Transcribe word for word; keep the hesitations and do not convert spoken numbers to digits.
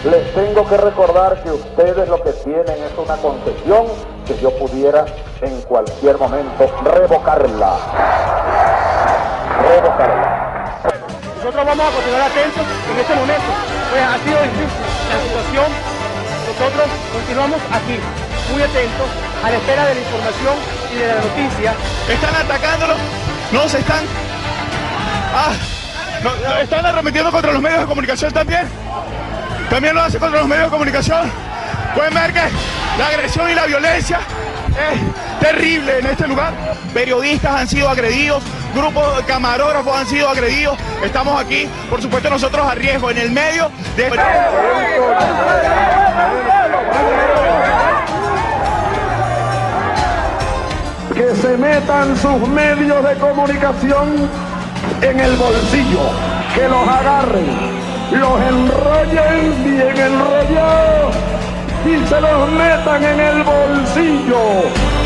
Les tengo que recordar que ustedes lo que tienen es una concesión que yo pudiera en cualquier momento revocarla. Revocarla. Nosotros vamos a continuar atentos en este momento, pues ha sido difícil la situación. Nosotros continuamos aquí, muy atentos, a la espera de la información y de la noticia. Están atacándolo, no se están... Ah, no, no, están arremetiendo contra los medios de comunicación también. También lo hacen contra los medios de comunicación. Pueden ver que la agresión y la violencia es terrible en este lugar. Periodistas han sido agredidos, grupos de camarógrafos han sido agredidos. Estamos aquí, por supuesto, nosotros a riesgo, en el medio de... Que se metan sus medios de comunicación en el bolsillo, que los agarren, los enrollen bien enrollados y se los metan en el bolsillo.